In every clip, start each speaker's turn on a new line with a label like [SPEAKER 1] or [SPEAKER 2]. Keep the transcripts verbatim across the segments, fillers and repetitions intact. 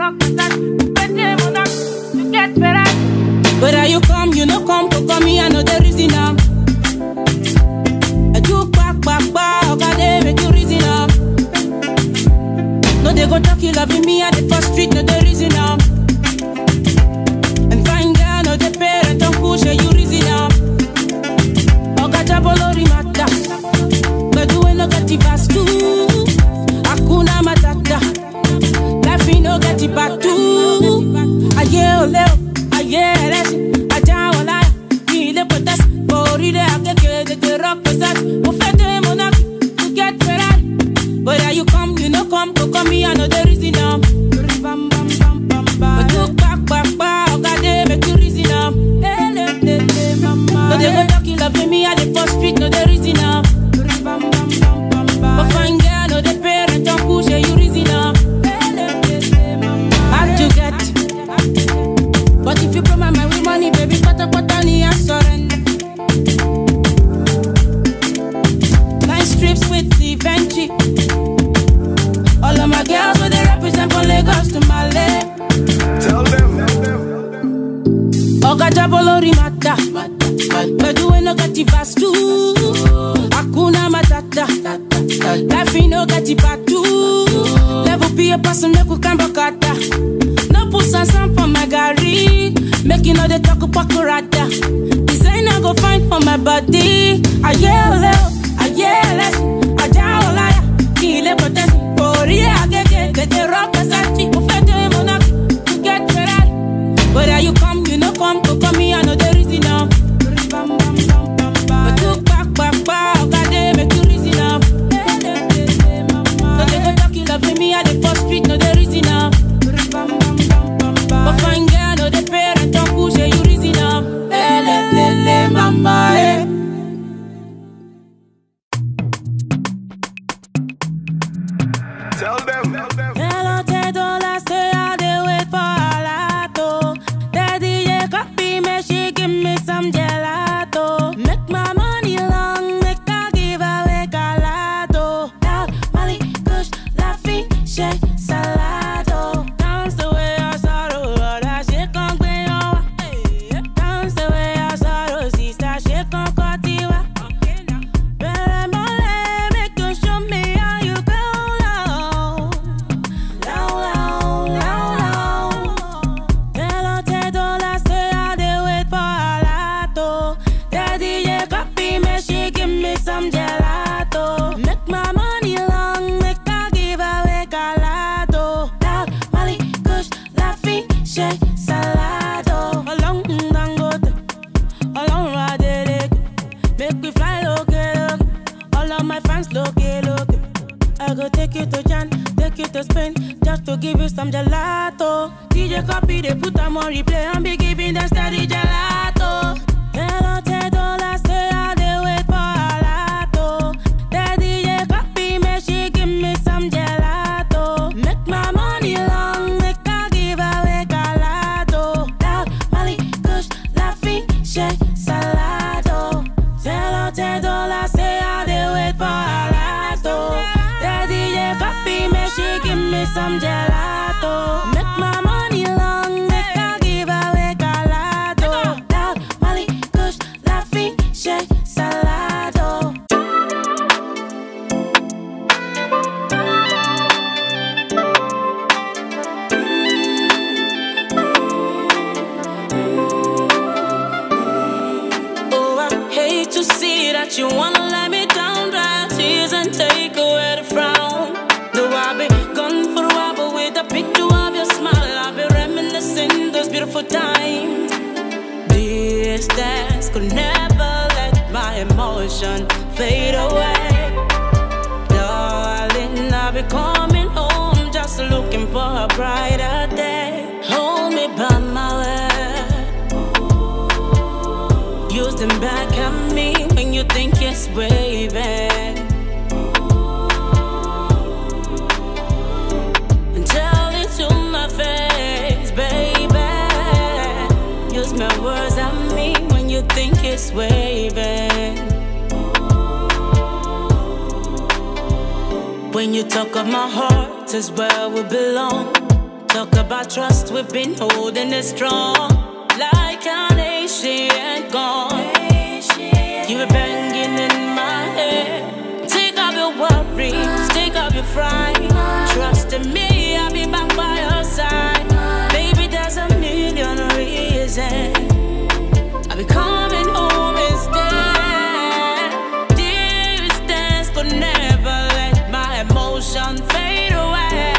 [SPEAKER 1] Whether you come, you no come, to come me, I know the reason now. I do back, back, back, okay, they make you reason now. No, they go talk, you loving me at the first street, no, the reason now. And fine girl, no, the parent, don't push you reason now. Okay, Jabolori Mata, but you ain't no get it fast too. Hakuna Matata, life ain't no get it back too. Aye, ole. Yeah, that's it. I don't lie. He live with us. For real, I can get the rock for that. Who fed them on up to get Ferrari? But are you come, you know, come to come me, I know the reason now. But you back, back, back, okay, they make you reason now. But they go talk, you loving me at the first street, know the reason now. But fine girl, know the parent, don't push you reason now. Hard to get. But if you promise my with money, baby, pata pata ni I surrender. Nice trips with the Venture. All of my girls where they represent from Lagos to Malay. Tell them. Oga Jabolori Mata, but you ain't no get it fast too. Hakuna Matata, life ain't no get it back too. Level be a person make you come back at that. No put some for my gari. Making all the talk about Kurata. Designer go find for my body. I yell out, I yell out, I down lie. Kill it, but then for real, I get it. Get the rock as I cheat. Who fed them on up to get Ferrari? Whether you come, you no come, to come me, I know the reason now. But you back, back, back, okay, they make you reason now. So they go talk, you loving me at the first street, know the reason now. But fine girl, know the parent, don't push you reason now. Eh, le, le, le, mama, eh.
[SPEAKER 2] Tell them.
[SPEAKER 1] Hello, te dollars, say I dey wait for a lato. Daddy, yeah, copy me, she give me some gelato. Make my money long, make I give away gelato. Down, Mali, Kush, Laffy, shake, salado. Dance the way I sorrow, that shit can't be over. Dance the way I sorrow, sister, shit can't cut you. Better mole, make you show me how you go low. Low, low, low, low. Tell her ten dollars, say I dey wait for a lato. Daddy, yeah, copy me, she give me some gelato. Make my money long, make I give away gelato. Down, Mali, Kush, Laffy, shake, salado. Along Dangote, along Radele. Make we fly low, look. All of my fans look, look. I go take you to Jan, take you to Spain, just to give you some gelato. D J copy, they put them on replay and be giving them steady gelato. Hello, ten dollars, say I dey wait for a lato. Daddy, yeah, copy me, she give me some gelato. Make my money long, make I give away gelato. Down, Mali, Kush, Laffy, shake, salado. Hello, ten dollars, say I dey wait for a lato. Daddy, yeah, copy me, she give me some gelato. Make my money long, make I give away gelato. Down, Mali, Kush, Laffy, shake, salado. Oh, I hate to see that you wanna let me down, dry tears and take away the frown. Though I've been gone for a while, but with a picture of your smile, I've been reminiscing those beautiful times. Distance could never let my emotion fade away. Darling, I've been coming home, just looking for a brighter day. Hold me by my way. Use them back at me when you think it's waving. And tell it to my face, baby. Use my words at me when you think it's waving. When you talk of my heart, is where we belong. Talk about trust, we've been holding it strong, like an ancient gone. You were banging in my head. Take off your worries, take off your fright. Trust in me, I'll be back by your side. Baby, there's a million reasons I'll be coming home instead. Distance could never let my emotion fade away.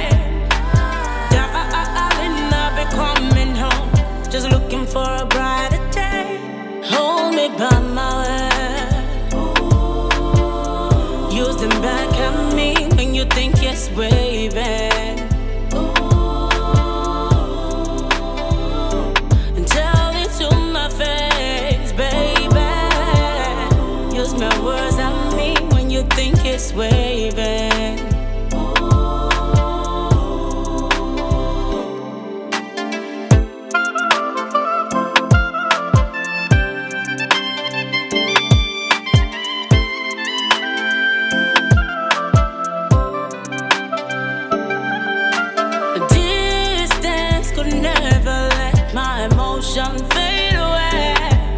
[SPEAKER 1] Darling, I'll be coming home, just looking for a brighter day. Hold me by my way. Use them back at me when you think it's waving. And tell it to my face, baby. Use my words at me when you think it's waving. Fade away.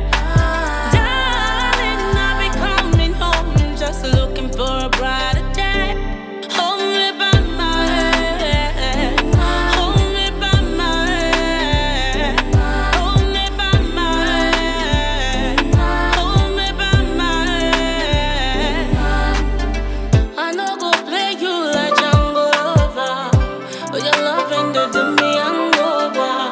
[SPEAKER 1] Darling, I'll be coming home, just looking for a brighter day. Hold me by my hand, hold me by my hand, hold me by my hand, hold me by my hand. I know go play you like Django Lover, but your loving to do me hangover.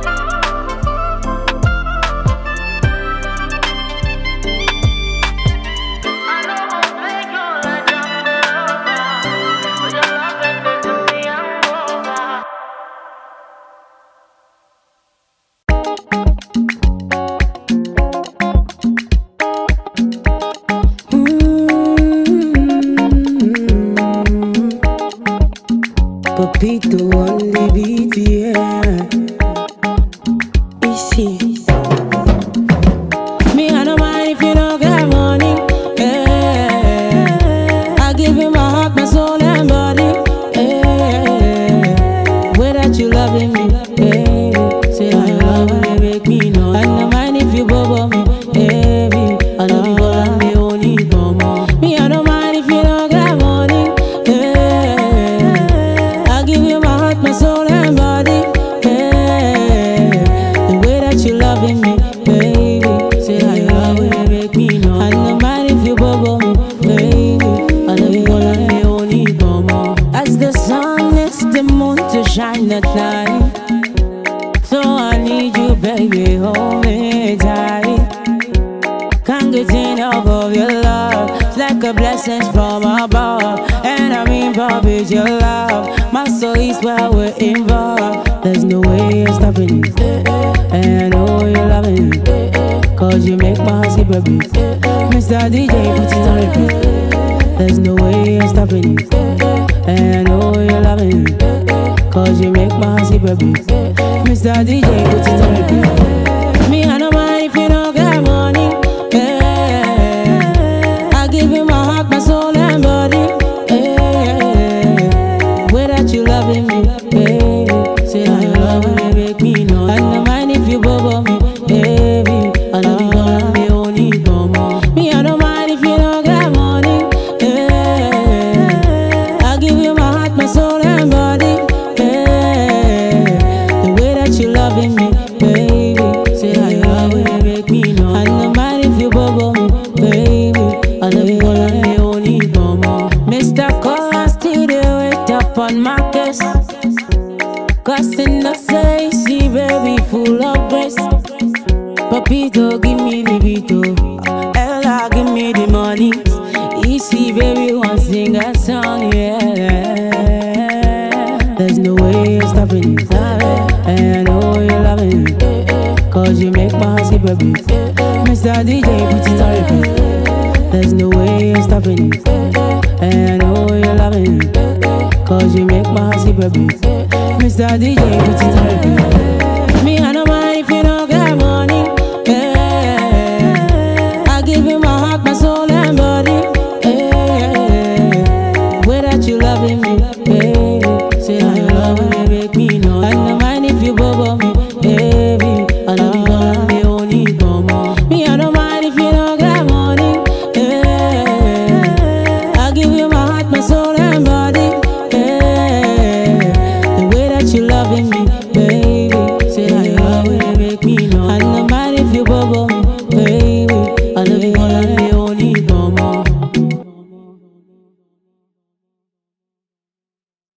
[SPEAKER 3] Papito on the beat, yeah. Easy. Me, I don't mind if you don't get money, yeah. I give you my heart, my soul and body, yeah. Way that you loving me, yeah. Say how you love me, make me know. I don't mind if you bubble me, baby. I love you, but I'm the only mama. Me, I don't mind if you don't get money, yeah. I give you my heart, my soul and body, yeah. The way that you loving me, baby. Say how you love me, make me know. I don't mind if you bubble me, baby. I love you, but I'm the only mama. As the sun needs the moon to shine at night, so I need you, baby, hold me tight. Can't get enough of your love. It's like a blessing from above. And I mean, Bobby, it's your love. My soul is where we're involved. There's no way you're stopping it. And I know you're loving it, cause you make my heart skip a beat. Mister D J, put it on repeat. There's no way you're stopping it. And I know you're loving it, cause you make my heart skip a beat. Mister D J, put it on repeat. Me, I don't mind if you don't get money, yeah. I give you my heart, my soul and body, yeah. Way that you loving me, baby. Say how you love me, make me know. I don't mind if you bubble me, baby. I love you, but I'm the only mama. Me, I don't mind if you don't get money, yeah. I give you my heart, my soul and body, yeah. The way that you loving me, baby. Say how you love me, make me know. I don't mind if you bubble me, baby. I love you, but I'm the only mama. Mister Call, still they wait up on my case, cause in the say, see baby, full of grace. Papito, give me the beat, Ella, give me the money. Easy, baby, one sing a song, yeah. There's no way you're stopping it, and I know you're loving it, cause you make my heart skip a beat. Mister D J, put it on repeat. There's no way you're stopping it, and I know you're loving it, cause you make my heart skip a beat. Mister D J, put it on repeat. Me, I know my